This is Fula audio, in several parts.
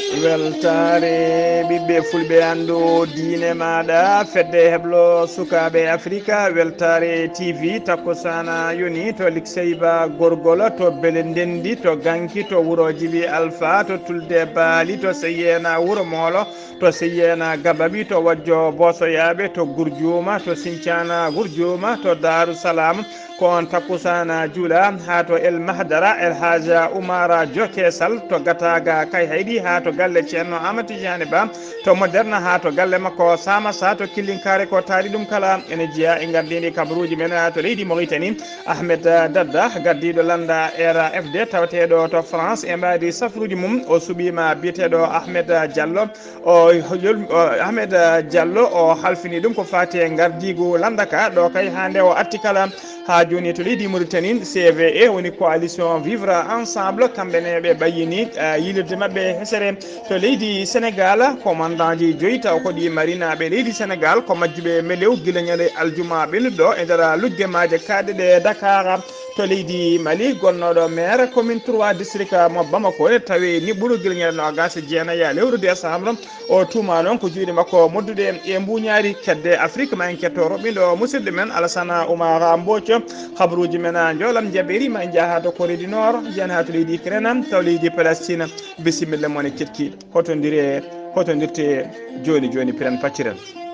weltare ɓiɓɓe fulɓe andu diine maɗa fedde heblo sukaɓe africa weltare tv takkusana yoni to likseyba gorgol to beele ndendi to ganki to wuuro djibi alpha to tulde baali to seyena wuuro moolo to seyena gabaɓi to wajjo bosoyaɓe to gourdiuma to sinthiana gourdiuma to darou salam ko on takkusana juuɗa ha to el mahdara el haja oumara diokesal to gataga kay hayɗi ha to galle ceerno amadou tidiane ba to moderne ha to galle makko sama sa to killinkare ko taari ɗum kala ene jeeya e gardidi kabaruji men to leydi Mauritanie Ahmed Dadda gaddiɗo landa RAFD tawateɗo to France e mbadi safruji mum o suɓima biyeteɗo Ahmed Diallo Ahmed Diallo o halfini ɗum ko fati e gardigu landaka ɗo kay hande o atti kala ha joni to leydi Mauritanie CVE woni coalition vivre ensemble kamɓene ɓe ɓayyini yilirde mabɓe hesere to leydi Sénégal commandant ji joyi taw ko ɗi marinaɓe leydi Sénégal ko majjuɓe melew guila ñande aljuma ɓennuɗo e nder lugge maje kaɗe ɗe Dakar to leydi Mali gonnoɗo maire commune 3 district mo Bamako ne tawi ni ɓuuro guila ñande nogas jeenaya lewru décembre o tuma noon ko juuɗe makko moddude e mbuñaari kedde Afrique ma en ketto roɓɓiɗo musidɗo men Alassane Oumar Mbocco habaruji men joolam jaɓɓeri ma en jaaha to Corée du Nord jen ha to leydi Ukraine taw leydi Palestine bisimilla moon e ketkiɗo hotodirte joni joni piren pacciren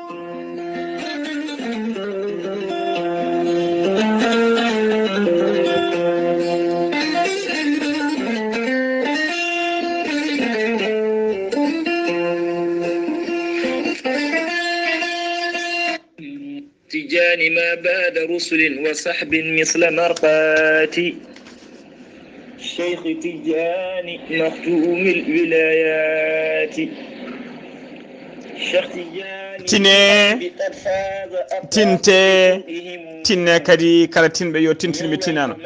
تجاني ما بعد رسل وسحب مثل مرقاتي الشيخ تجاني مختوم الولايات الشيخ تجاني tinne kadi kala tinɓe yo tintinɓe tinano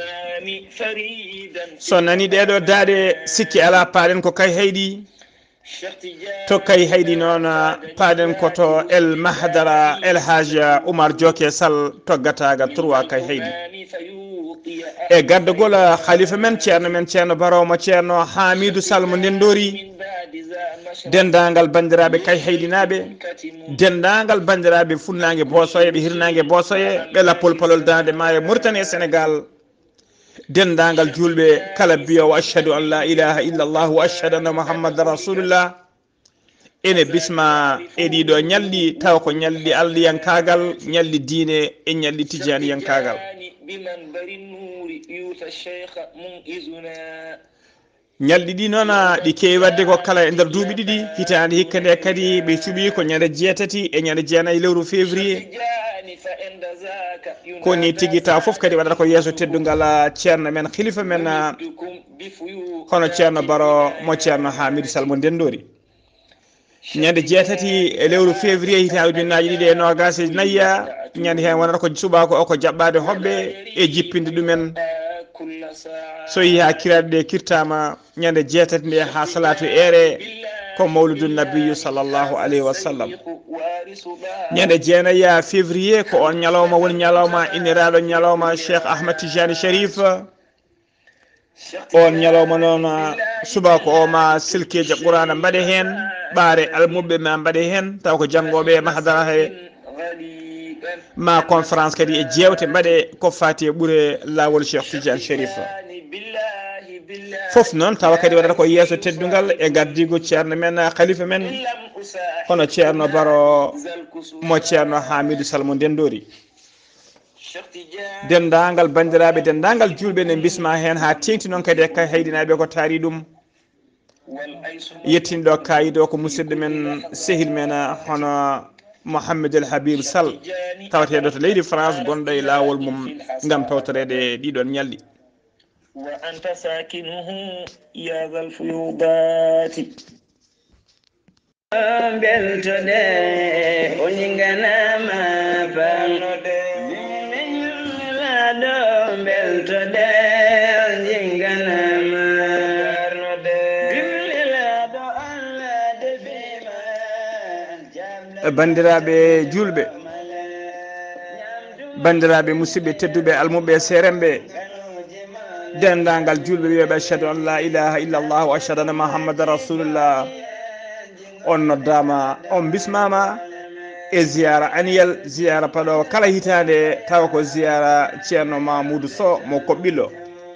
so nani ɗeɗo daade sikki ala paaɗen ko kay hayɗi to kay hayɗi noon paaɗen koto el mahdara el haja Oumar Dioké Sall toggataga 3 kay hayɗi e gardugol khalifa men ceerno Baroma ceerno Hamidou Sall mo ndendori dendagal bandiraɓe kay haydinaɓe dendagal bandiraɓe funnague Bosoye ɓe hirnague Bosoye ɓe lappol palol dande maayo Mauritanie Sénégal dendagal julɓe kala biyowo ashhadu an la ilaha illallah wa ashhadu anna muhammadan rasulullah ene bisma e ɗiɗo ñalɗi taw ko ñalɗi allahyankagal ñalɗi diine e ñalɗi tijaniyankagal ñalɗi ɗi noon ɗi kewi wadde ko kala e nder duuɓi ɗiɗi hitande hikka nde kadi ɓe cuuɓi ko ñande jeetati e ñande jeenayyi lewru février koni tigui taw foof kadi waɗata ko yeeso teddugal ceerno men khalifa men hono ceerno Baro mo ceerno Hamidou Sall mo ndendori ñande jeetati e lewru février hitande ujunnaje ɗiɗi e nogas e nayya ñande hen wonata ko subako o ko jaɓɓade hoɓɓe e jippinde ɗumen so yi ha kiraɗe ɗe kirtama ñande jeetati nde ha salatu ere ko mawludun nabiyyu sallllahu alayhi wa sallam ñande jeenayya février ko on ñalawma woni ñalawma inniraɗo ñalawma Cheikh Ahmed Tijani Sharif on ñalawma noon subako o ma silkeje Qur'ana mbaɗe hen ɓaare almuɓe ma mbaɗe hen taw ko janggoɓe mahdara he ma conférence kadi e jewte mbaɗe ko fati e ɓuure lawol Cheikh Tidiane Sharif foof noon tawa kadi waɗata ko yeeso teddugal e gardigo ceerno men khalifa men hono ceerno Baro mo ceerno Hamidou Sall mo ndendori dendagal bandiraɓe dendagal julɓe ne bisma hen ha tengti noon kadi kay haydinaɓe ko taari ɗum yettinɗo kayido ko musidɗo men sehil men hono Mohamed El Habib Sall tawateɗo to leydi France gonɗo e lawol mum gam tawtorede ɗiɗon ñalɗi وأنت ساكنه يا ذا الفيوضات beltode oninganama fanode lado beltode oninganama lado Allah de bima bandiraɓe julɓe bandiraɓe musidɓe tedduɓe almuɓe seremɓe dendagal julɓe wiyaɓe ashhadu an la ilaha illallah wa ashhadu anna muhammadan rasulullah on noddama on bismama e ziyara annuel ziyara paɗo kala hitande tawa ko ziyara ceerno Mamoudou Sow mo Koɓɓillo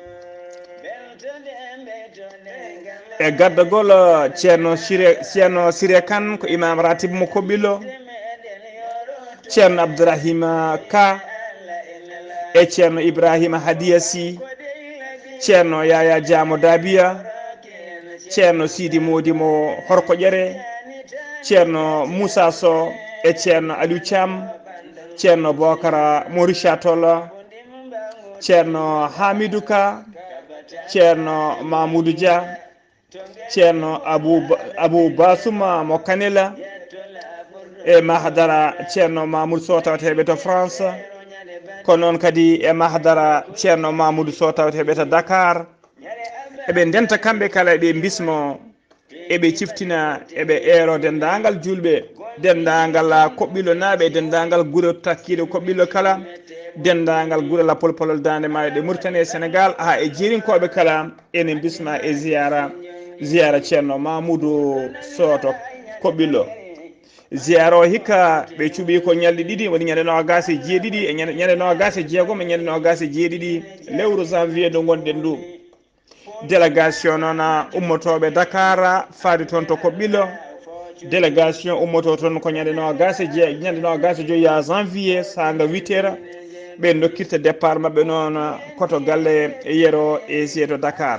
e gaddagol ceerno Siré Kane ko imam ratib mo Koɓɓillo ceerno Abdourahima Ka e ceerno Ibrahima Hadiya Sy ceerno Yaya Diamo Dabiya ceerno Sidi Modi mo Horkoƴere ceerno Moussa Sow e ceerno Aliou Thiam ceerno Bokara mo Richard Toll ceerno Hamidou Ka ceerno Mamoudou Dia ceerno Abou Bassouma mo Kanela e mahdara ceerno Mamoudou Sow tawateɓe to France ko noon kadi e mahdara ceerno Mamoudou Sow tawateɓe to Dakar eɓe ndenta kamɓe kala eɓe bismo eɓe ciftina eɓe eero dendagal julɓe dendagal Koɓɓillo naaɓe dendagal guure takkiɗe Koɓɓillo kala dendagal guure la polpolol dande maayo ɗe Mauritanie e Sénégal ha e jeerinkoɓe kala enen bisma e ziyara ceerno Mamoudou Sow to Koɓɓillo ziyara o hikka ɓe cuuɓi ko ñalɗi ɗiɗi woni ñande 27 e ñande 26 e ñande 27 lewru janvier nde gonɗen ndu délégation noon ummotoɓe Dakar faadi toon to Koɓɓillo délégation ummoto toon ko ñande 25 janvier sanga 8h ɓe dokkirta départ mabɓe noon koto galle Yero e Seeto Dakar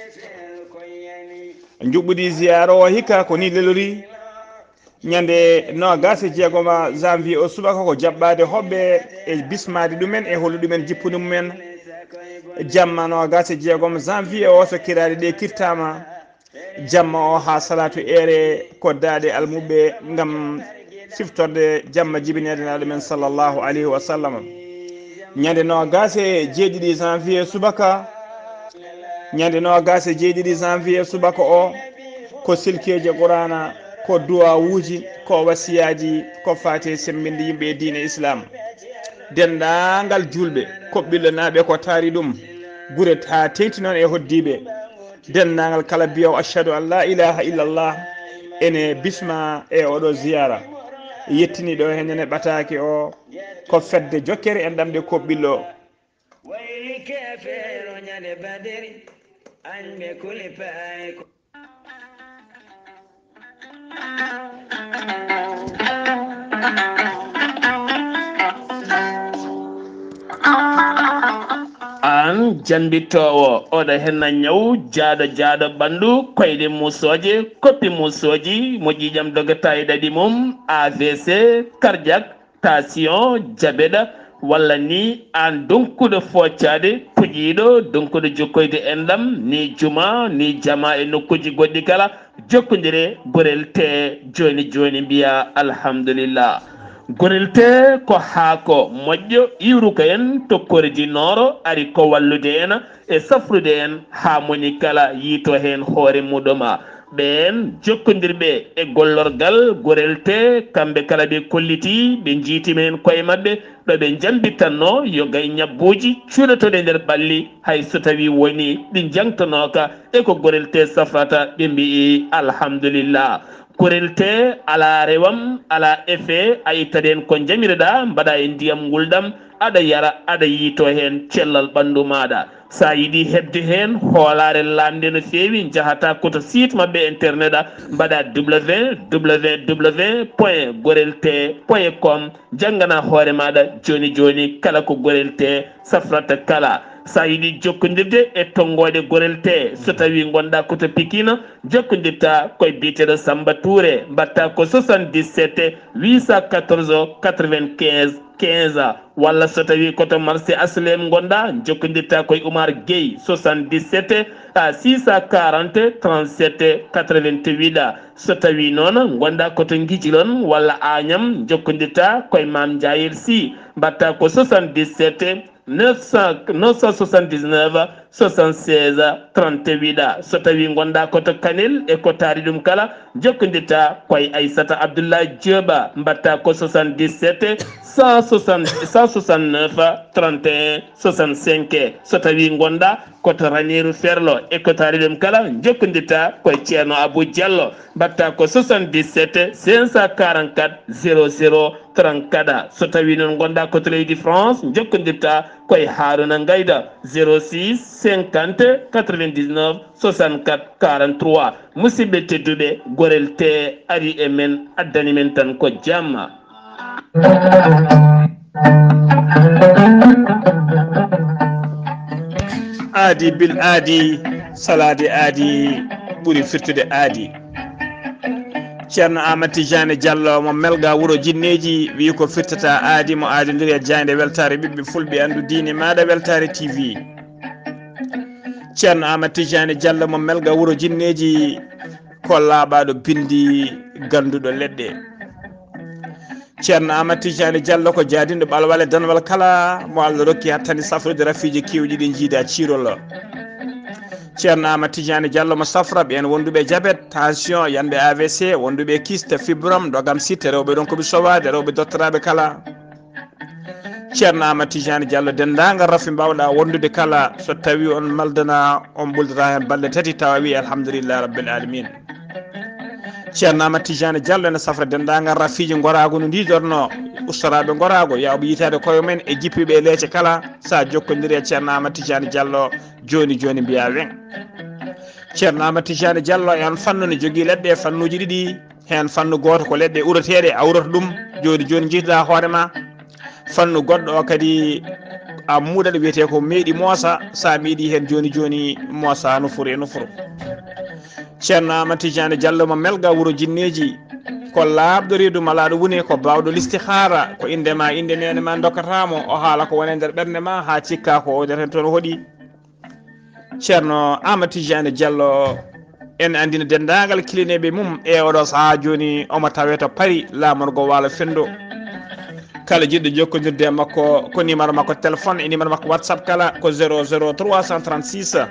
juɓɓudi ziyara o hikka ko ni lelori ñande 26 janvier o subaka ko jaɓɓade hoɓɓe e bismade ɗumen e hollu ɗumen jippude mumen jamma 26 janvier o so kiraɗe ɗe kirtama jamma o ha salatu ere koddaɗe almuɓe gam siftorde jamma jibinedenaɗo men sallllahu alayhi wa sallam ñande 27 janvier subaka ñande 27 janvier subaka o ko silkeje qur'ana ko duwawuji ko wasiyaji ko fate sembinde yimɓe e diine islam dendagal julɓe Koɓɓillo naaɓe ko taari ɗum gure ha tengti noon e hoddiɓe dendagal kala biyaw ashhadu an la ilaha illallah ene bisma e oɗo ziyara yettini ɗo henene ɓataki o ko fedde jokkere en ɗamde Koɓɓillo an jambitowo oɗo henna ñaw jaaɗo ɓandu koyɗe musoje koppi musoji mo ƴiƴam dogata e ɗaɗi mum AVC cardiaque tension diabète walla ni an donkuɗo foccade puƴiɗo donkuɗo jokkoyde enɗam ni juma ni jama e nokkuji goɗɗi kala jokkodire gorel te joni mbiya alhamdulillah gorel te ko haako moƴƴo iwruka en tokkoriji nooro ari ko wallude en e safrude en ha moni kala yiito hen hoore muɗuma ɓen jokkodirɓe e gollorgal gorel te kamɓe kala ɓe kolliti ɓe jiitimen koye mabɓe ɗo ɓe jambittanno yo gay ñabbuji cuuɗotoɗe nder ɓalli hay so tawi woni ɗi jangtanoka e ko gorel te safrata ɓe mbi alhamdulillah gorel te ala rewam ala effet a ittaɗen ko jamireɗa mbaɗa e ndiyam ngulɗam aɗa yara aɗa yiito hen cellal ɓandu maɗa sa yiiɗi hebde hen hoolare lamde no fewi jahata koto site mabɓe internet a mbaɗa www.gorelte.com janggana hoore maɗa joni kala ko gorel te safrata kala sa yiiɗi jokkodirde e tonggode gorel te so tawi gonɗa koto Pikine jokkodirta koye biteɗo Samba Touré mbatta ko 77 814 95 15 walla so tawi koto marché aslem gonɗa jokkodirta koye Oumar Gueye 77 640 37 88 so tawi noon gonɗa koto Guijilon walla Agnam jokkodirta koye Mame Ndiayel Sy mbatta ko 77 979 76 38 so tawi gonda koto Kanel e ko taari ɗum kala jokkondita koye Aissata Abdoulaye Dioba mbatta ko 77 169 31 65 so tawi gonda koto Ranérou Ferlo e ko taari ɗum kala jokkondita koye Ceerno Abou Diallo mbatta ko 77 544 00 34 so tawi noon gonda koto leydi France jokkodirta koye Haruna Ngayda 06 50 99 64 43 musidɓe tedduɓe gorel te ari e men addani men tan ko jamma. aadi bil aadi salade aadi ɓuri firtude aadi. Ceerno Amadou Tidiane Diallo mo melga wuro jinneji wi ko firtata aadi mo aadidiri e jayde weltare ɓiɓɓe fulɓe andu diine maɗa weltare TV. Ceerno Amadou Tidiane Diallo mo melga wuro jinneji ko laaɓaɗo bindi ganduɗo leɗɗe. Ceerno Amadou Tidiane Diallo ko jaadinɗo ɓalwal e danwal kala mo Allah rokki hattani safrude rafiji kewɗi ɗi jiida cirolo. Ceerno Amadou Tidiane Diallo mo safra ɓen wonduɓe diabète tension yanɓe AVC wonduɓe kyste fibrome dogam sitte rewɓe ɗon koɓe sowade rewɓe dottораɓe kala. Ceerno Amadou Tidiane Diallo dendagal rafi mbawɗa wondude kala so tawi on maldana on ɓuldata hen balɗe tati tawa wi alhamdulillah rabbil alamin. Ceerno Amadou Tidiane Diallo ene safra dendagal rafiji gorago no ndidorno ustoraɓe gorago yawɓe yitade koye men e jippiɓe e leece kala sa jokkodiri e Ceerno Amadou Tidiane Diallo joni joni mbiya wen. Ceerno Amadou Tidiane Diallo en fannu ne jogui leɗɗe fannuji ɗiɗi hen fannu goto ko leɗɗe ureteɗe a urata ɗum joni joni jiitoɗa hoorema. Fannu goɗɗo o kadi a muuɗaɗo wiyete ko meeɗi moosa sa meeɗi hen joni joni moosa nufuru e nufuru. Ceerno Amadou Tidiane Diallo mo melga wuro jinneji ko laaɓɗo reedu malaɗo woni ko bawɗo listihara ko indema inde nene ma dokkatamo o haala ko wone nder ɓernde ma ha cikka ko oɗeten toon hooɗi. Ceerno Amadou Tidiane Diallo en andina dendagal kilineɓe mum e oɗo saaha joni omo tawe to Paris lamorgo waalo fendo. Kala jiɗɗo jokkodirde e makko ko numéro makko téléphone e numéro makko WhatsApp kala ko 00 336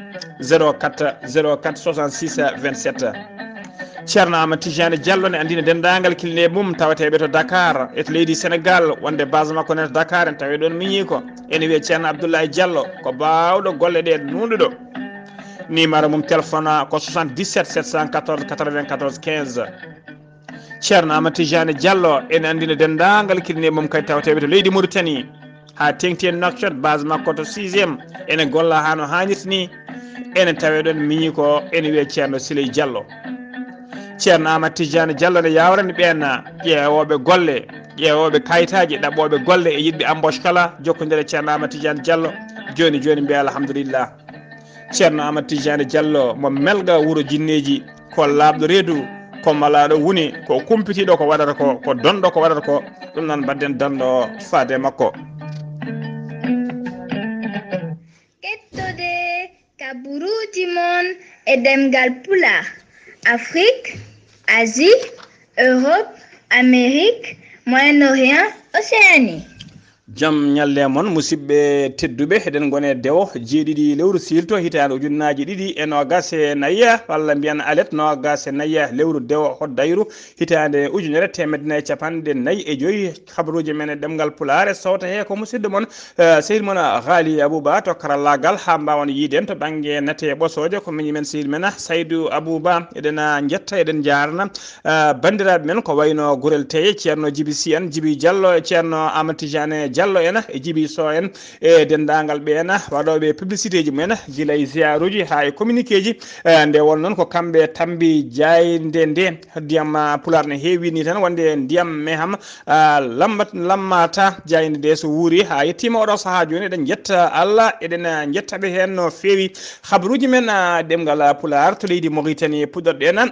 04 04 66 27. Ceerno Amadou Tidiane Diallo ne andina dendagal kilineɓe mum tawateɓe to Dakar e to leydi Sénégal wonde base makko ne to Dakar en tawi ɗon miñi ko ene wiye Ceerno Abdoulaye Diallo ko bawɗo golle ɗe nunɗuɗo. Numéro mum téléphone ko 77 714 94 15. Ceerno Amadou Tidiane Diallo ene andina dendagal kilineɓe mum kadi tawateɓe to leydi Mauritanie ha tengti en Nouakchott base makko to 6e ene golla ha no hannirta ni ene tawe ɗon miñi ko ene wiye Ceerno Siley Diallo. Ceerno Amadou Tidiane Diallo ne yawrani ɓen ƴeewoɓe golle ƴeewoɓe kayitaji ɗaɓɓoɓe golle e yiɗɓe embauche kala jokkodire Ceerno Amadou Tidiane Diallo joni joni mbiya alhamdulillah. Ceerno Amadou Tidiane Diallo mo melga wuro jinneji ko laaɓɗo reedu ko malaɗo woni ko kumpitiɗo ko waɗata ko donɗo ko waɗata ko ɗum noon badden danɗo faade makko. Kettode kaburuji mon e demgal pulaar Afrique, Asie, Europe, Amérique, Moyen-Orient, Océanie. Jam ñalle mon musidɓe tedduɓe eɗen gone dewo jeeɗiɗi lewru silto hitande ujunnaji ɗiɗi e nogas e nayya walla mbiyan alet nogas e nayya lewru dewo hoddayru hitande ujunere temedde nayyi capanɗe nayyi e joyyi. Habaruji men e ɗemgal pulaar e sowta he ko musidɗo moon sehil moon Ghali Abouba to karallagal ha mbawan yiiden to banggue nate ɓosode ko miñi men sehil men Saydou Abouba eɗen jetta eɗen jarna bandiraɓe men ko wayno gurel teye ceerno Djiby Sy en Djiby Diallo e ceerno Amadou Tidiane Diallo en e Djiby Sow en e dendagal ɓe en waɗoɓe publicité ji mumen guila e ziaruji ha e communiqué ji nde won noon ko kamɓe tambi jayde nde ndiyam pular ne heewi ni tan wonde ndiyam meham lammata jayde nde so wuuri ha yettima oɗo saaha joni eɗen jetta Allah eɗen jettaɓe hen no fewi. Habaruji men ɗemgal pular to leydi Mauritanie puɗɗorɗen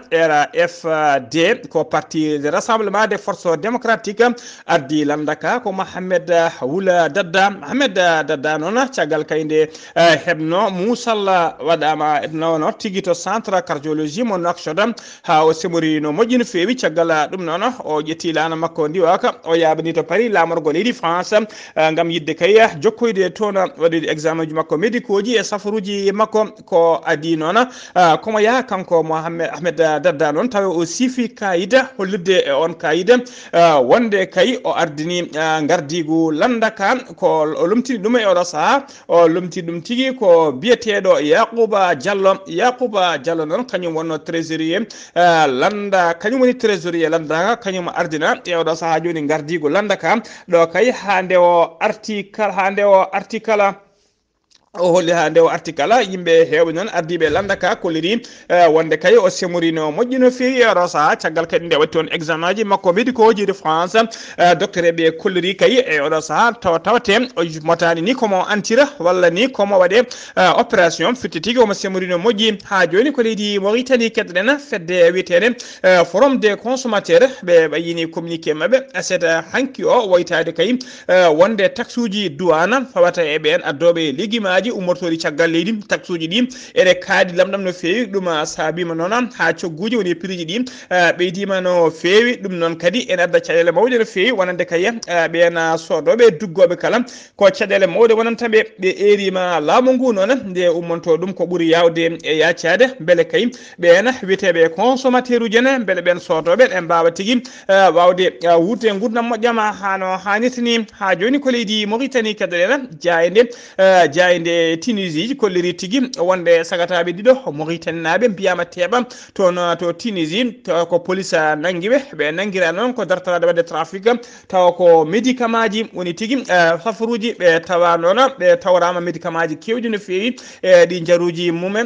RAFD ko parti de rassemblement des forces démocratiques ardi landaka ko Mohamed wula dadda Ahmed dadda noon caggal kayde hebno musalla waɗama no tigi to centre cardiologie mo Nouakchott ha o semori no moƴƴino feewi caggal ɗum noon o ƴetti lana makko ndiwaka o yabani to Paris lamorgol yiɗi France ngam yidde kay jokkoyde toon waɗide examen ji makko médicaux ji e safaruji makko ko adi noon komo yaha kanko Mohamed Ahmed dadda noon tawa o sifi kayida hollirde e on kayida wonde kay o ardini gardigu landaka ko o lumtini ɗum e oɗo saha o lumtini ɗum tigi ko biyeteɗo Yacouba Diallo noon kañum wonno trésorier landa kañum woni trésorier landaka kañum ardina e oɗo saha joni gardigu landaka ɗo kay hande o arti kala o holli ha nde o article yimɓe heewɓe noon ardiɓe landaka kolliri wonde kay o semorino moƴƴino feewi e oɗo saha caggal kadi nde watti on examen ji makko médicaux ji de France docteur eɓe kolliri kay e oɗo saha tawate o motani ni komo antira walla ni komo waɗe opération fitti tigui omo semorino moƴƴi ha joni ko leydi Mauritanie keddoɗen fedde wiyetede forum des consommateurs ɓe ɓayini communiqué mabɓe seeɗa hanki o woytade kay wonde taxe uji douane fawata e ɓen addoɓe ligguimaji ummotori caggal leydi taxe uji ɗi ene kaadi lamɗam no feewi ɗum saabima noon ha cogguji woni prix ji ɗi ɓeydima no feewi ɗum noon kadi ene adda caɗele mawɗe no feewi wonande kay ɓen sodoɓe duggoɓe kala ko caɗele mawɗe wonantaɓe ɓe erima laamu ngu noon nde ummonto ɗum ko ɓuuri yawde e yaccade beele kay ɓen wiyeteɓe consommateur uji en beele ɓen sodoɓe ɗen mbawa tigui wawde wurde gurdam moƴƴama hano hannirtani ha joni ko leydi Mauritanie keddoɗen jayde Tunisie kolliri tigui wonde sagataɓe ɗiɗo Mauritanie naɓe mbiyama teeɓa toon to Tunisie tawa ko police nanguiɓe ɓe nanguira noon ko dartorade wadde trafic tawa ko médicament ji woni tigui safaruji ɓe tawa noon ɓe tawrama médicament ji kewɗi no feewi ɗi jaruji mumen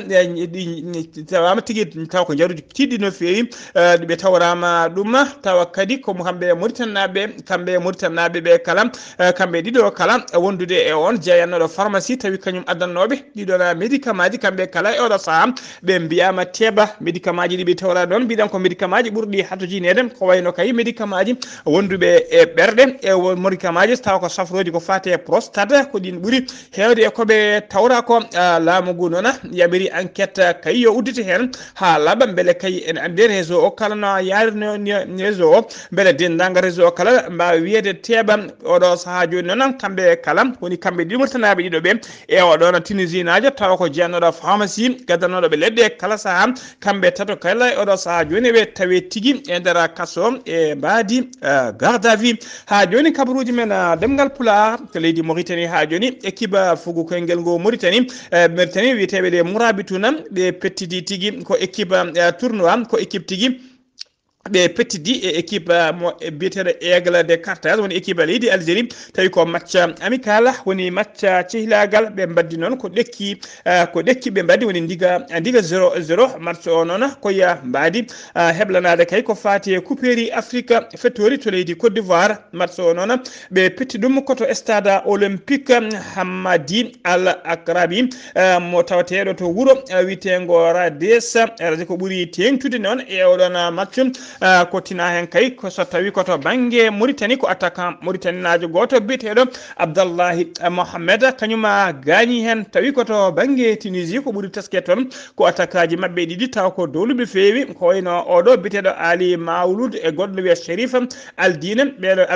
ɗi tawama tigui tawa ko jaruji tiɗɗi no feewi ɓe tawrama ɗum tawa kadi komo kamɓe Mauritanie naɓe ɓe kala kamɓe ɗiɗo kala wondude e on jeeyannoɗo pharmacie tawi kañum addannoɓe ɗiɗon médicament ji kamɓe kala e oɗo saha ɓe mbiyama teeɓa médicament ji ɗi ɓe tawra ɗon mbiɗan ko médicament ji ɓurɗi hatojinede ko wayno kay médicament ji wonduɓe e ɓerɗe e médicament ji tawa ko safroji ko fate prostate ko ɗin ɓuuri hewde e koɓe tawra ko laamu ngu noon yaɓiri enquête kay yo uddite hen ha laaɓa beele kay ene ande réseau o kala no yarino réseau o beele dendagal réseau o kala mbawa wiyede teeɓa oɗo saha joni noon kamɓe kala woni kamɓe ɗiɗmortanaɓe ɗiɗo ɓe e oɗon Tunisie najo tawa ko jeyannoɗo pharmacie gaddanoɗo ɓe leɗɗe kala saha kamɓe tato kala e oɗo saha joni ɓe tawe tigui e nder kaso e mbadi garde à vue ha joni kabaruji men demgal pulaar to leydi Mauritanie ha joni équipe fugu koyngel ngo Mauritanie wiyeteɓe ɗe Mourabitouna ɓe pettidi tigui ko équipe tournoi ko équipe tigui ɓe pettidi e équipe mo biyeteɗo aigle de Carthage woni équipe leydi Algérie tawi ko match amical woni match cehilagal ɓe mbaddi noon ko ɗekki ɓe mbaddi woni diga 0-0 match o noon koya mbadi heblanade kay ko fati e couperi Afrique fettori to leydi Côte d'Ivoire match o noon ɓe petti ɗum koto stade olympique Hamadi Al Akrabi mo tawateɗo to wuuro witengo Rades radio ko ɓuuri tengtude noon e oɗon match ko tina hen kay ko so tawi koto banggue Mauritanie ko attaquant Mauritanie najo goto biyeteɗo Abdallahi Mohamed kañuma gaañi hen tawi koto banggue Tunisie ko ɓuuri teske toon ko attaquant ji mabɓe ɗiɗi taw ko dowluɓe feewi ko wayno oɗo biyeteɗo Ali Mawlud e goɗɗo wiye Sherif Aldine ɓeɗo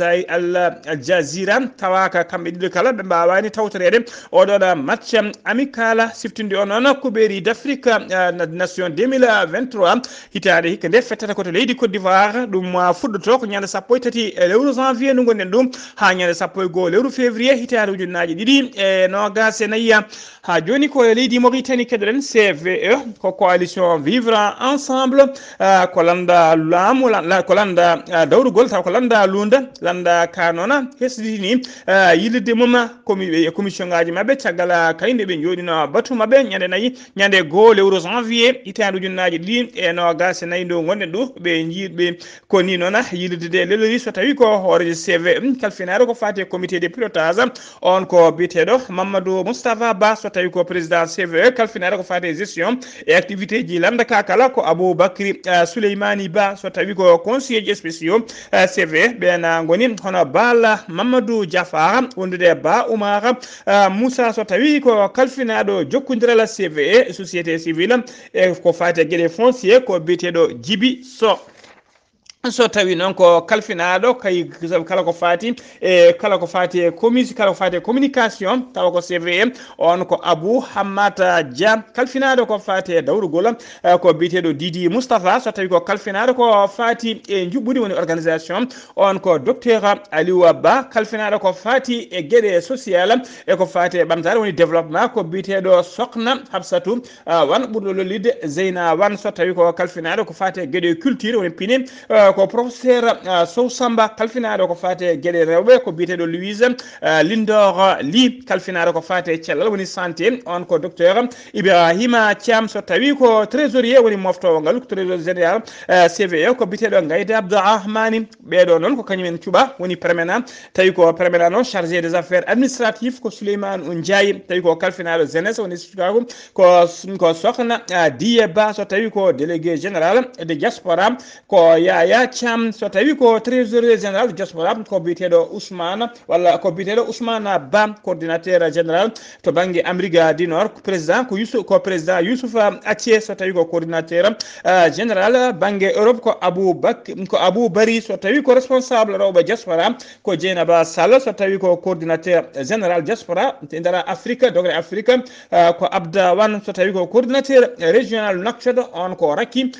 Al Jazeera tawaka kamɓe ɗiɗo kala ɓe mbawani tawtorede oɗon match amical siftinde o noon Coupe d'Afrique nation 2023 hitande hikka nde fettata koto leydi Côte d'Ivoire ɗum fuɗɗoto ko ñande 13 lewru janvier ndu gonɗen ɗum ha ñande 11 lewru février hitande ujunnaje ɗiɗi e nogas e nayyi ha joni ko leydi Mauritanie keddoɗen CVE ko coalition vivre ensemble ko landa laamu ko landa dawrugol taw ko landa lunda landa ka noon hesditini yillirde mum commission ngaji mabɓe caggal kayde ɓe joɗino batu mabɓe ñande 1 lewru janvier hitande ujunnaje ɗiɗi e nogas e nayyi ndu gonɗen ɗo ɓe jiiɗɓe ko ni noon yillude lelori so tawi ko hoore CV kalfinare ko fati comité de pilotage on ko biteɗo Mamadou Moustapha Ba so tawi ko président CVE kalfinare ko fati gestion et activité ji landa kakala ko Aboubacry Souleymani Ba so tawi ko conseiller spéciaux CVE ɓena goni hono Bala Mamadou Diafara wondude Ba Oumar Moussa so tawi ko kalfinaɗo jokkodirala CVE société civile e ko fati gueɗe foncier ko biteɗo Djibi so tawi noon ko kalfinaɗo kay kala ko fati kala ko fati communication tawa ko CVE on ko Abou Hammata Dia kalfinaɗo ko fati dawrugol ko biteɗo Didi Moustapha so tawi ko kalfinaɗo ko fati e juɓɓudi woni organisation on ko docteur Aliou Ba kalfinaɗo ko fati e gueɗe social e ko fati e ɓamtare woni développement ko biteɗo Sokna Habsatou wan ɓurɗo lollide Zeyna wan so tawi ko kalfinaɗo ko fati e gueɗe culture woni pini ko professeur Sow Samba kalfinaɗo ko fate gueɗe rewɓe ko biteɗo Louise Lindor Ly kalfinaɗo ko fate cellal woni santé on ko docteur Ibrahima Thiam so tawi ko trésorier woni moftowo ngal ko trésorier général CVE ko biteɗo Gaïda Abdourahmani ɓeɗo noon ko kañumen cuɓa woni permanent tawi ko permanent noon chargé des affaires administratives ko Souleymane Ndiaye tawi ko kalfinaɗo jeunesse woni Chicago ko Sokhna Diye Ba so tawi ko délégué général de diaspora ko Yaya Thiam so tawi ko trésorier général diaspora ko biteɗo Ousmane walla ko biteɗo Ousmane Ba coordinateur général to banggue Amérique du Nord président ko président Youssouf Athie so tawi ko coordinateur général banggue Europe ko Abou Bari so tawi ko responsable rewɓe diaspora ko Dieynaba Sall so tawi ko coordinateur général diaspora ndara Afrique dogre Afrique ko Abda Wan so tawi ko coordinateur régional Nouakchott on ko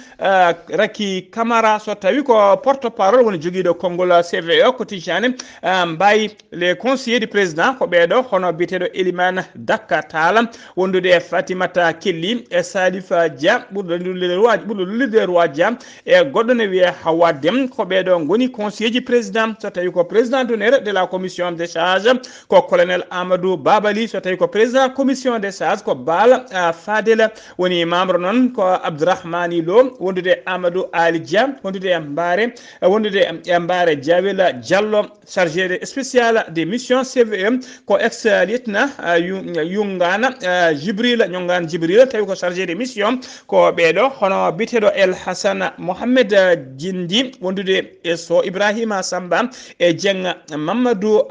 Raki Camara so tawi ko porte parole woni joguiɗo konngol CVE ko Tijani Mbaye les conseillers du président ko ɓeɗo hono biteɗo Elimane Dakka Talla wondude Fatimata Kelly e Salifa Dia ɓurɗo lullide roi Dia e goɗɗo ne wiye Hawa Dem ko ɓeɗo goni conseiller ji président so tawi ko président d'honneur de la commission des charges ko colonel Amadou Babali so tawi ko président commission des charges ko Bala Fadel woni membre noon ko Abdourahmani Lo wondude Amadou Ali Dia wondude Mbare Diawela Diallo chargé spécial des missions CVE ko ex lieutenant Yungana Jibril tawi ko chargé des missions ko ɓeɗo hono biteɗo El Hassan Mohamed Djindi wondude so Ibrahima Samba e Dieng Mamadou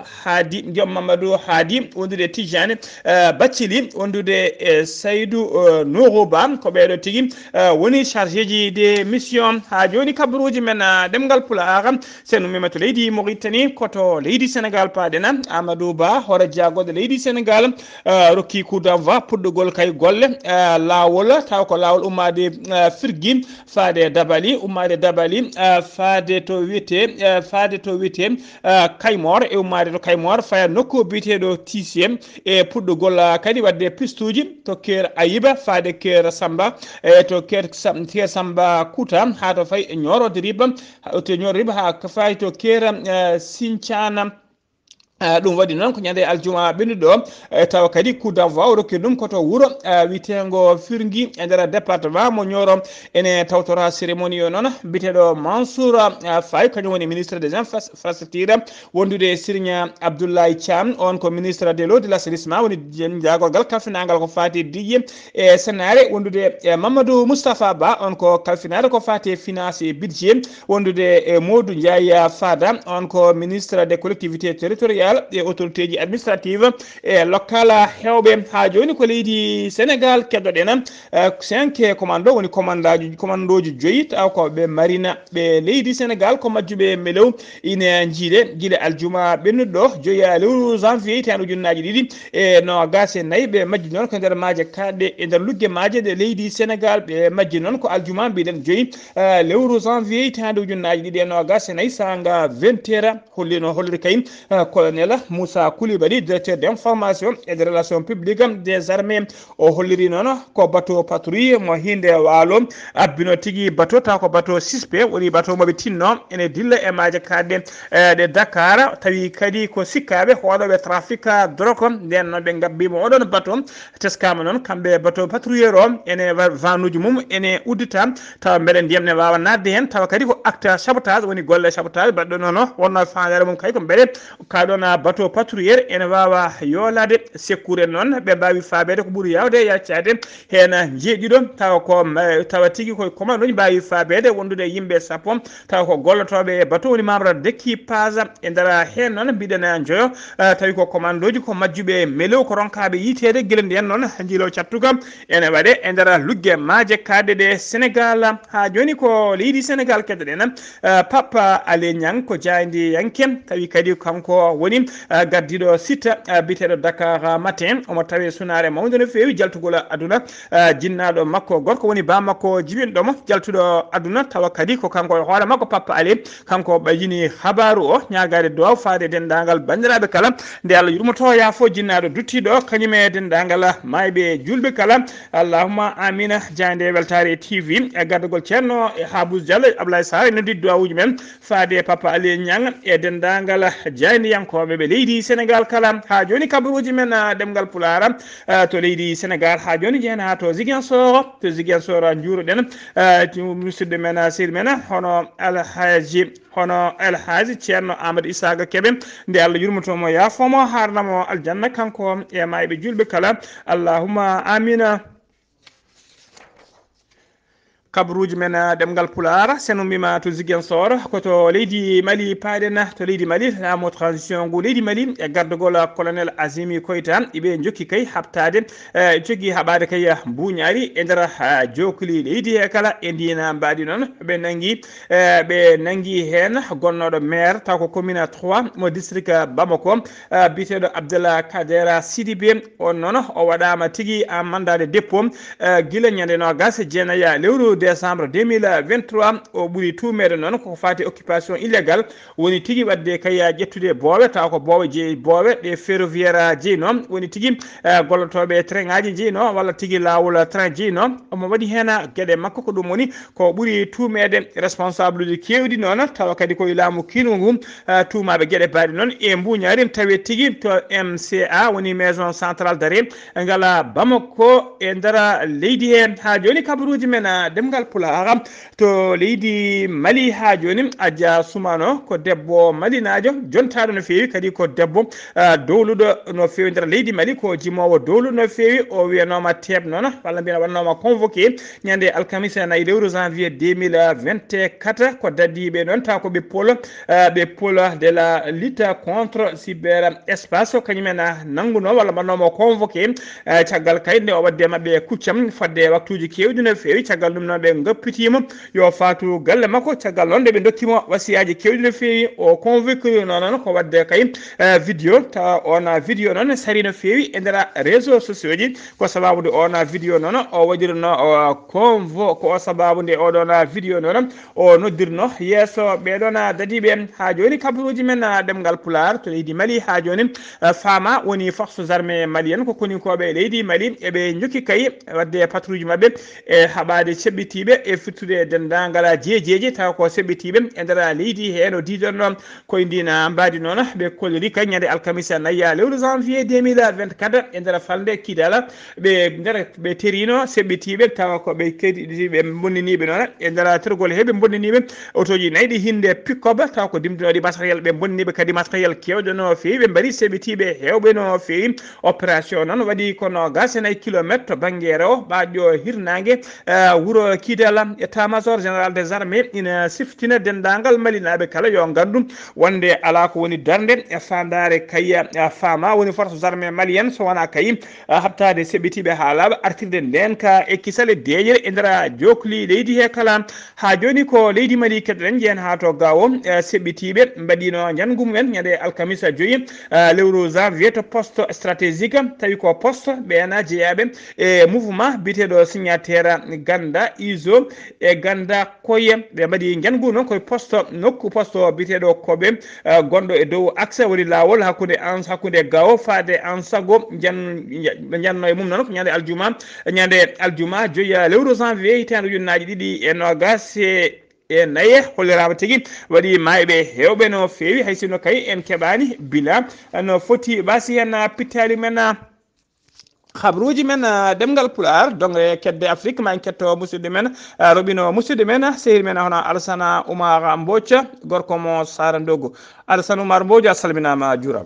Hadi wondude Tijani Bathily wondude Saydou Nourouba ko ɓeɗo tigui woni chargé ji des missions ha joni kabaruji men demgal pulaar sen ummima to leydi Mauritanie koto leydi Sénégal paɗena Amadou Ba hoore jagoɗo leydi Sénégal rokki coup d'envoi puɗɗogol kay golle lawol taw ko lawol ummade firgui faade Dabali faade to wiyete Kaymor e ummade to Kaymor faya nokku biteɗo Tissiem e puɗɗogol kadi wadde pistuji to Ker Ayiba faade Ker Samba e to Ker Samba Kouta ha to fay ñorode riba ha ko fay to Ker Sinthiana ɗum waɗi noon ko ñande aljuma ɓennuɗo tawa kadi coup d'envoi rokki ɗum koto wuuro witengo firgui e nder département mo Nioro ene tawtora cérémonie o noon biteɗo Mansour Faye kañum woni ministre des infrastructures wondude Serigne Abdoulaye Thiam on ko ministre de l'eau de l'assainissement woni jagorgal kalfinagal ko fati diƴƴe e sénare wondude Mamadou Moustapha Ba on ko kalfinade ko fati finance et budget wondude Modou Ndiaye Fada on ko ministre des collectivités territoriales et autorité ji administrative et locale hewɓe ha joni ko leydi Sénégal keddoɗen 5 commando woni commandoji 5 taw ko ɓe marina ɓe leydi Sénégal ko majjuɓe melew ine jiiɗe guila aljuma ɓennuɗo 5 lewru janvier tan ujunnaji ɗiɗi e no gase nayyi ɓe majji noon ko nder maaje kaɗɗe e nder lugge maaje de leydi Sénégal ɓe majji noon ko aljuma mbiɗen 5 lewru janvier tan ujunnaji ɗiɗi e no gase nayyi sanga 20 heures hollino holliri kay colonel colonel Moussa Koulibaly directeur d'information et de relations publiques des armées o holliri noon ko bateau patrouille mo hinde waalo abbino tigi bateau taw ko bateau suspect woni bateau moɓe tinno ene dilla e maaje kadde de Dakar tawi kadi ko sikkaɓe hoɗoɓe trafic drogue nden noon ɓe gabbima oɗon bateau teskama noon kamɓe bateau patrouilleur o ene vanuji mum ene uddita tawa mbeɗa ndiyam ne wawa nadde hen tawa kadi ko acte sabotage woni golle sabotage baɗɗo noon wonno fandare mum kadi ko mbeɗe kaɗon bateau patrouilleur ene wawa yolade secours noon ɓe mbawi fabede ko ɓuuri yawde yaccade hen jeeɗiɗo tawa ko tawa tigui koye commande uji mbawi fabede wondude yimɓe sappo tawa ko gollotoɓe e bateau woni membre d' équipage e nder hen noon mbiɗen joyo tawi ko commande uji ko majjuɓe melew ko ronkaɓe yitede guila ndihen noon jiilo cattuga ene waɗe e nder lugge maaje kadde ɗe Sénégal ha joni ko leydi Sénégal keddoɗen Papa Alé Niang ko jaydi yanke tawi kadi kanko woni gardiɗo site biteɗo Dakar matin omo tawi sunare mawde no fewi jaltugol aduna jinnaɗo makko gorko woni ba makko jibinɗomo jaltuɗo aduna tawa kadi ko kanko e hoore makko Papa Alé kanko ɓayini habaru o ñagade dow faade dendagal bandiraɓe kala nde Allah yurmoto yaafo jinnaɗo duttiɗo kañum e dendagal mayɓe julɓe kala allahumma amina jande weltare TV e gardagol ceerno e Habous Diallo Ablaye Sarr no diddo awuji men faade Papa Alé Niang e dendagal jaydiyankoɓe ɓe leydi Sénégal kala ha joni kabaruji men demgal pulara to leydi Sénégal ha joni jeena ha to Ziguinchor juuroɗen musidɗo men sir men hono Alhaji ceerno Amadou Isaga Kebe nde Allah yurmotomo yaafomo harnamo aljanna kanko e mayɓe julɓe kala allahumma amina kabaruji men demgal pulara seno mima to Ziguinchor koto leydi Mali paaɗen to leydi Mali lamo transition ngu leydi Mali e gardogol colonel Azimi Koita iɓe jokki kay habtade jogui haɓade kay buñari e nder jokuli leydi he kala e ndina mbaɗi noon ɓe nangui hen gonnoɗo maire taw ko commune 3 mo district Bamako biteɗo Abdallah Kadera Sidibé on noon o waɗama tigui en mandat de dépôt guila ñande nogas jeenaya lewru décembre 2023 o ɓuuri tumede noon koko fati occupation illégale woni tigui wadde kaya ƴettude boowe taw ko boowe jeeyi boowe ɗe ferroviaire jeeyno woni tigui gollotoɓe train ngaji jeeyno walla tigui lawol train jeeyno omo waɗi hen gueɗe makko ko ɗum woni ko ɓuuri tumede responsable uji kewɗi noon tawa kadi koye laamu kinu ngu tumaɓe gueɗe mbaɗi noon e mbuñari tawi tigui to MCA woni maison centrale d'arrêt ngala Bamako e nder leydi he ha joni kabaruji men demgal pulara to leydi Mali ha joni Adja Soumano ko debbo malinajo jontaɗo no fewi kadi ko debbo dowluɗo no fewi nder leydi Mali ko jimowo dowluɗo no fewi o wiyanoma teeb noon walla mbiyana wannoma convoqué ñande alkamisa nayi lewru janvier 2024 ko daddiɓe noon taw ko ɓe pôle de la lutte contre cyber espace kañumen nangguno walla mbannoma convoqué caggal kayde o wadde mabɓe kuccam fadde waktuji kewɗi no fewi caggal ɗum noon ɓe goppitima yo fatu galle makko caggal noon nde ɓe dokkimo wasiyaji kewɗi no fewi o convoqué noon ko wadde kay vidéo tawa on vidéo noon sari no fewi e nder réseau sociaux ji ko sababude on vidéo noon o waɗirno convo ko o sababude oɗon vidéo noon o noddirno yesso ɓeɗon dadiɓe ha joni kabaruji men ɗemgal pular to leydi Mali ha joni fama woni forces armées malienne ko konikoɓe leydi Mali eɓe jokki kay wadde patrouille mabɓe e haɓade ceɓɓitiɓe e firtude dendagal jeejeji taw ko seɓɓitiɓe e nder leydi he no diɗonno koye ndina mbadi noon ɓe kolliri kay ñande alkamisa nayya lewru janvier 2024 e nder falde Kidala ɓe terino seɓɓitiɓe tawa ko ɓe kediɓe bonniniɓe noon e nder tergol he ɓe bonniniɓe autoji nayyi hinde pick-up taw ko dimdinoɗi matériel ɓe bonniniɓe kadi matériel kewɗo no fewi ɓe mbaɗi seɓɓitiɓe hewɓe no fewi opération noon waɗi kono gas 9 kilométre to banggue rewo ɓaɗɗo hirnague wuuro Kidala état major général des armées ina siftina dendagal malinaɓe kala yo gandu wonde ala ko woni darde e fandare kayya fama woni forces armées malienne so wona kayi habtade seɓɓitiɓe ha laaɓa artirde nden ka e kisale deƴere e nder jokli leydi he kala ha joni ko leydi Mali keddoɗen jeen ha to gawo seɓɓitiɓe mbaɗino jangu mumen ñande alkamisa joyi lewru janvier to poste stratégique tawi ko poste ɓena jeeyaɓe e mouvement biteɗo signataire ganda iso e ganda koye ɓe mbaɗi jangu noon koye poste nokku poste biteɗo koɓe gonɗo e dow accès woni lawol hakkude gawo faade en sago janno e mum noon ko ñande aljuma joyi lewru janvier hitande ujunnaji ɗiɗi e nogas e naye hollirama tigui waɗi mayɓe hewɓe no fewi hay sinno kay en keɓani bila no foti ɓasi hen pittali men habruji men demgal pular donc kedde afrique ma en ketto musidɗo men robino musidɗo men sehil men hono Alassane Oumar Mbodj gorko mo Sara Ndogo. Alassane Oumar Mbodj a salminama juurama.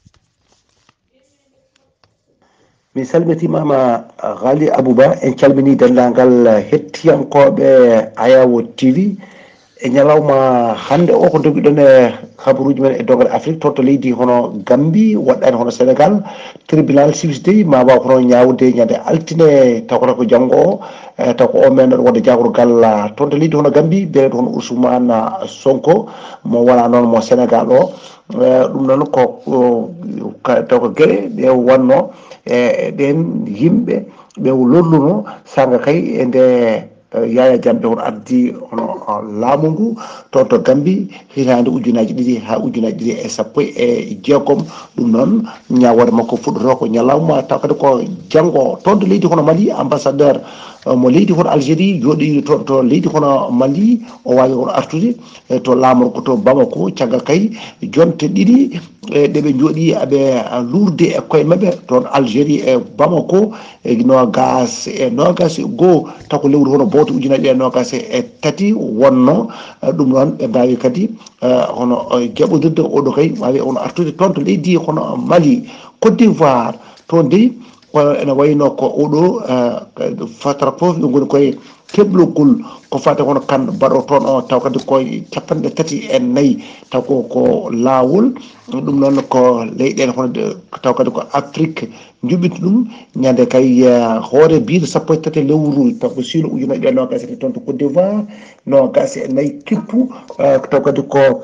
mi salmitimama Ghali Abouba en calmini dendagal hettiyankoɓe Ayawo TV e ñalawma hande o ko dogiɗon e habaruji men e dogal Afrique toon to leydi hono Gambie waɗɗani hono Sénégal tribunal siwisde ma waw hono ñawde ñande altine taw ko janggo o taw ko o men wonde jagorgal toon to leydi hono Gambie biyeteɗo hono Ousmane Sonko mo wona noon mo Sénégal o ɗum noon ko taw ko gueɗe ɗe wonno e ɗen yimɓe ɓe lolluno sanga kay e nde Yaya Jammeh on addi hono laamu ngu toon to Gambie hitande ujunaji ɗiɗi ha ujunaji ɗiɗi e sappo e jeegom ɗum noon ñawore makko fuɗɗoto ko ñalawma taw kadi ko janggo toon to leydi hono Mali ambassadeur mo leydi hono Algérie jooɗi toon to leydi hono Mali o wawi hono artude to laamorgo to Bamako caggal kay jonte ɗiɗi ɗeɓe jooɗi aɓe lurde e koye mabɓe toon Algérie e Bamako e nogas e goho taw ko lewru hono bowto ujunaji nogas e tati wonno ɗum noon ɓe mbawi kadi hono jaɓodirde oɗo kay wawi hono artude toon to leydi hono Mali Côte d'Ivoire toon dey ene wayno ko oɗo fatara foof ɓe goni koye keblogol ko fate hono kan baɗo toon o taw kadi koye 34 taw ko lawol ɗum noon ko leyɗele hono taw kadi ko Afrique juɓɓinta ɗum ñande kay hoore biide 13 lewru taw ko silo ujunaji ɗe nogas e toon to Côte d'Ivoire nogas e nayyi kippu taw kadi ko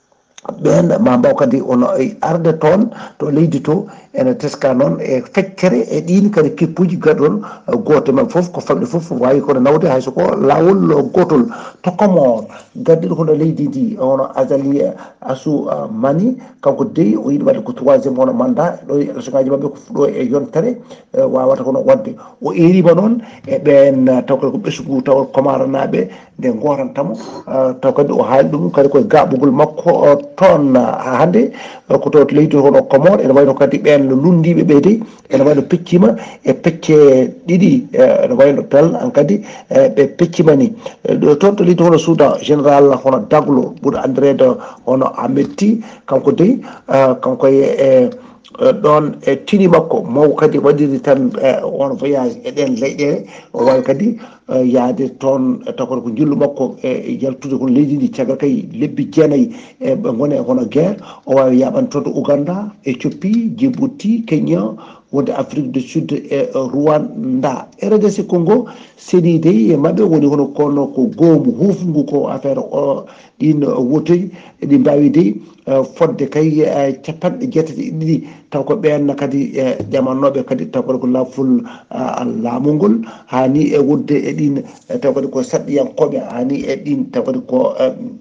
ɓen ma mbaw kadi ono arde toon to leydi to ene teska noon e feccere e ɗin kadi kippuji gaɗon goto men foof ko famɗe foof wawi kono nawde hay soko lawol gotol to Comore gaddiɗo hono leydi ndi hono Azali Assou Mani kanko dey o yiɗi wadde ko 3e hono mandat ɗo élection ngaji mabɓe ko fuɗɗo e yontere wawata kono wadde o erima noon e ɓen taw kadi ko ɓesgu taw Comore naɓe nde gotantamo taw kadi o haali ɗum kadi koye gaɓugol makko toon hande ko to leydi hono Comore ene wayno kadi ɓen lundiɓe ɓe dey ene wayno peccima e pecce ɗiɗi ene wayno tal an kadi ɓe peccimani toon to leydi hono Soudan général hono Daglo ɓuuri andirede hono Ahmed kanko dey kanko e ɗon e tini makko maw kadi waɗiri tan on voyage e ɗen leyɗele o wawi kadi yaade toon takoto ko jillu makko e yaltude kono leydi ndi caggal kay lebbi jeenayyi ɓe gone hono guerre o wawi yaɓan toon to Ouganda Éthiopie Djibouti Kenya wonde Afrique du Sud e Rwanda RDC Congo séɗi dey e mabɓe woni hono kono ko goomu hufngu ko affaire o ɗin wotoyi ɗi mbawi dey fodde kay 80 taw ko ɓen kadi ƴamannoɓe kadi taw kadi ko laful laamu ngol hani e wodde e ɗin taw kadi ko saɗɗiyankoɓe hani e ɗin taw kadi ko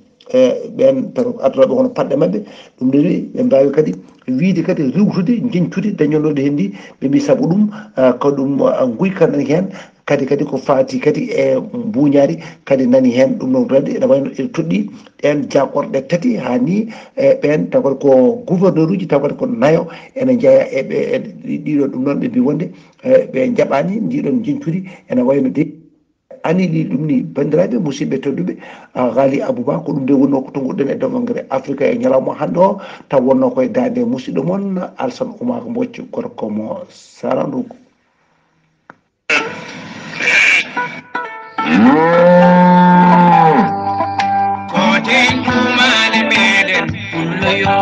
ɓen taw addunoɓe hono paɗɗe mabɓe ɗum ɗoni ɓe mbawi kadi wiide kadi riwtude jenctude dañonoɗe hen ndi ɓe mbi saabu ɗum ko ɗum guyka nani hen kadi ko fati kadi e mbuñari kadi nani hen ɗum noon rende ene wayno ene toɗɗi ɗen jakorɗe tati hani e ɓen taw kadi ko gouverneur uji taw kadi ko nayo ene jeeya eɓe ɗiɗo ɗum noon ɓe mbi wonde ɓe jaɓani ndiɗon jenctude ene wayno de anili ɗum ni bandiraɓe musidɓe tedduɓe Ghali Abouba ko ɗum de wonno ko tonguɗen e dogongre Afrique e ñalawma hande o taw wonno koye dande musidɗo moon Alassane Oumar Mbodj gorko mo Sara Ndogo. Koten kumale meɗen pulloyo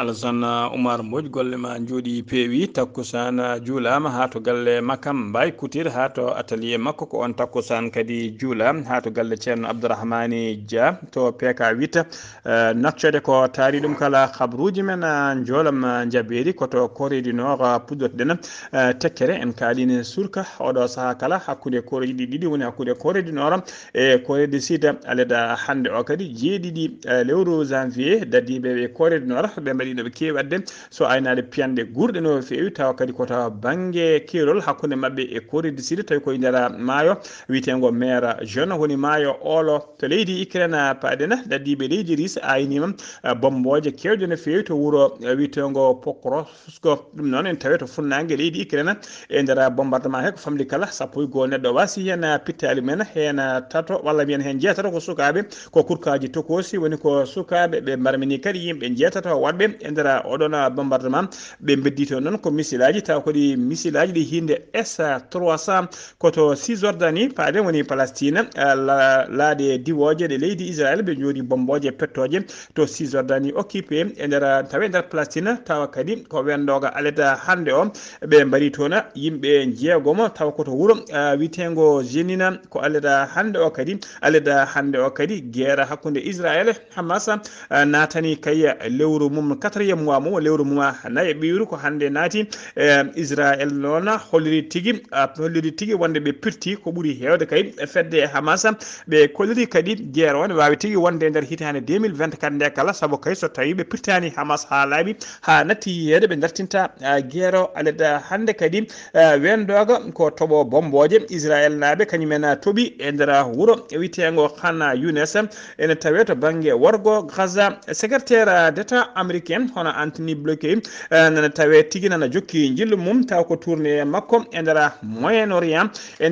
Alassane Oumar Mbodj golle ma jooɗi peewi takkusana juulama ha to galle makam Mbaye Couture ha to atelier makko ko on takkusan kadi juula ha to galle ceerno Abdourahmani Dia to PK8 naccode ko taari ɗum kala habruji men joolam jabeeri koto Corée du Nord puɗɗoto ɗen tekkere en kaalini surka oɗo saaha kala hakkude koreji ɗiɗi woni hakkude Corée du Nord e Corée du Sud aleda hande o kadi jeeɗiɗi lewru janvier dadiɓe Corée du Nord ɓe mbaɗino ɓe keewi wadde so aynade piyanɗe gurɗe no feewi tawa kadi ko tawa banggue keerol hakkude mabɓe e Corée du Sud tawi koye nder maayo wiyetengo mer jeune woni maayo oolo to leydi Ukraine paaɗena dadiɓe leydi Russie aynima bomboje kewje no feewi to wuuro wiyetengo Pokrovsk ɗum noon en tawi to funnague leydi Ukraine e nder bombardement he ko famɗi kala sappo e goho neɗɗo wasi hen pittali men hen tato walla mbiyen hen jeetato ko sukaɓe ko kurkaji tokosi woni ko sukaɓe ɓe mbarmini kadi yimɓe jeetato waɗɓe e nder oɗon bombardement ɓe beddito noon ko missilaji taw kodi missilaji ɗi hinde S300 koto Cisjordanie paaɗe woni Palestine laade diwoje ɗe leydi Israël ɓe jooɗi bomboje pettoje to Cisjordanie occupé e nder tawe nder Palestine tawa kadi ko wendoga aleda hande o ɓe mbaɗi toon yimɓe jeegomo tawa koto wuuro witengo Jenina ko aleda hande o kadi guerre hakkude Israël Hamas natani kay lewru mum 4e mois mum lewru mum nayi ɓiwru ko hande naati Israël noon holliri tigui wonde ɓe pirti ko ɓuuri hewde kay fedde Hamas ɓe kolliri kadi guerre on wawi tigui wonde nder hitande 2024 nde kala saabu kay so tawi ɓe pirtani Hamas ha laaɓi ha natti yiyede ɓe dartinta guerre o aleda hande kadi wendoga ko toɓo bomboje Israël naaɓe kañumen tooɓi e nder wuuro witeego Khan Younes ene tawe to banggue worgo Gaza secrétaire d'état américain hono Anthony Blinken nana tawe tigui nana jokki jillu mum taw ko tourné makko e nder Moyen-Orient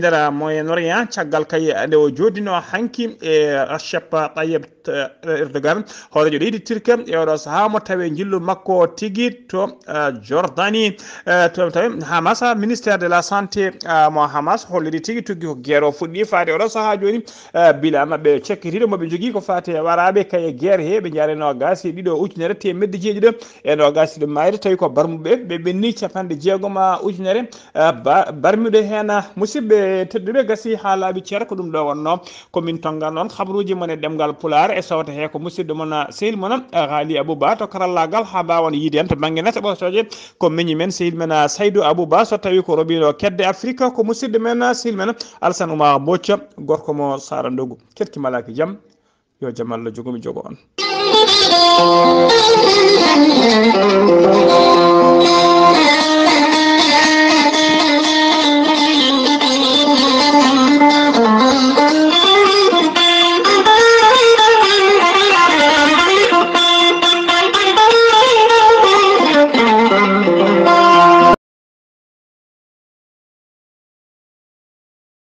caggal kay nde o jodino hanki e Recep Tayyip Erdogan horejo leydi Turquie e oɗo saaha mo tawe jillu makko tigui to Jordanie to tawi Hamas ministère de la santé mo Hamas holliri tigui tugui ko guerre o fuɗɗi faade oɗo saaha joni bilama ɓe cekkitiɗo moɓe jogui ko fate waraɓe kaye guerre he ɓe jareno gasi ɗiɗo ujunere temedde jeeɗiɗo e no gasi ɗo mayde tawi ko barmuɓe ɓe ɓenni 50 ujunere barmiɗo hen musidɓe tedduɓe gasi ha laaɓi ceer ko ɗum ɗo wonno komin tongan noon habaruji mon e ɗemgal Pulaar e sawta he ko musidɗo mon sehil mon Ghali Abouba to karallagal ha bawan yiide hen to banggue nete ɓotoje ko meñi men sehil men Saydou Abouba so tawi ko roɓino kedde Afrique ko musidɗo men sehil men Alassane Oumar Mbodj gorko mo Sara Ndogu ketki malaki jaam yo jaam Allah jogomi jogo on